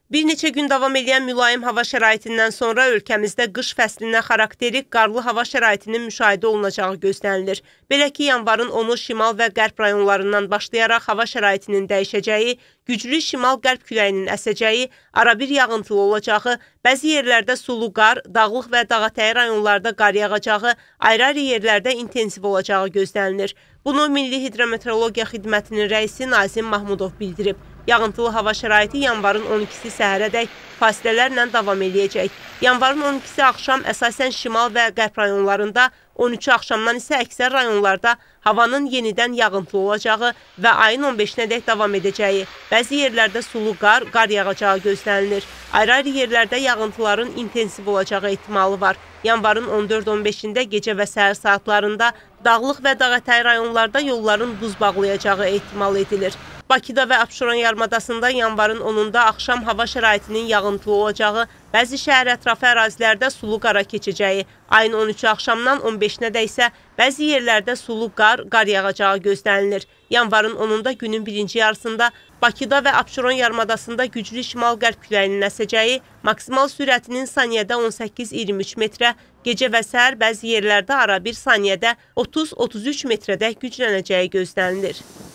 Bir neçə gün davam edən mülayim hava şəraitindən sonra ölkəmizdə qış fəslinə xarakterik qarlı hava şəraitinin müşahidə olunacağı gözlənilir. Belə ki, yanvarın 10-u şimal və qərb rayonlarından başlayaraq hava şəraitinin dəyişəcəyi, güclü şimal-qərb küləyinin əsəcəyi, arabir yağıntılı olacağı, bəzi yerlərdə sulu qar, dağlıq və dağətəyi rayonlarda qar yağacağı, ayrı-ayrı yerlərdə intensiv olacağı gözlənilir. Bunu Milli Hidrometeorologiya Xidmətinin rəisi Nazim Mahmudov bildirib. Yağıntılı hava şəraiti yanvarın 12-si səhərədək fasilələrlə davam edəcək. Yanvarın 12-si axşam əsasən şimal və qərb rayonlarında, 13-ü axşamdan isə əksər rayonlarda havanın yenidən yağıntılı olacağı və ayın 15-nədək davam edəcəyi, bəzi yerlərdə sulu qar, qar yağacağı gözlənilir. Ayrı-ayrı yerlərdə yağıntıların intensiv olacağı ehtimalı var. Yanvarın 14-15-də gecə və səhər saatlarında dağlıq və dağətəyi rayonlarda yolların buz bağlayacağı ehtimal edilir. Bakıda və Abşeron yarımadasında yanvarın 10-da axşam hava şəraitinin yağıntılı olacağı, bəzi şəhər ətrafı ərazilərdə sulu qara keçəcəyi, ayın 13-ü axşamdan 15-nədək isə bəzi yerlərdə sulu qar, qar yağacağı gözlənilir. Yanvarın 10-da günün birinci yarısında Bakıda və Abşeron yarımadasında güclü şimal-qərb küləyinin əsəcəyi, maksimal sürətinin saniyədə 18-23 metrə, gecə və səhər bəzi yerlərdə arabir saniyədə 30-33 metrədək güclənəcəyi gözlənilir.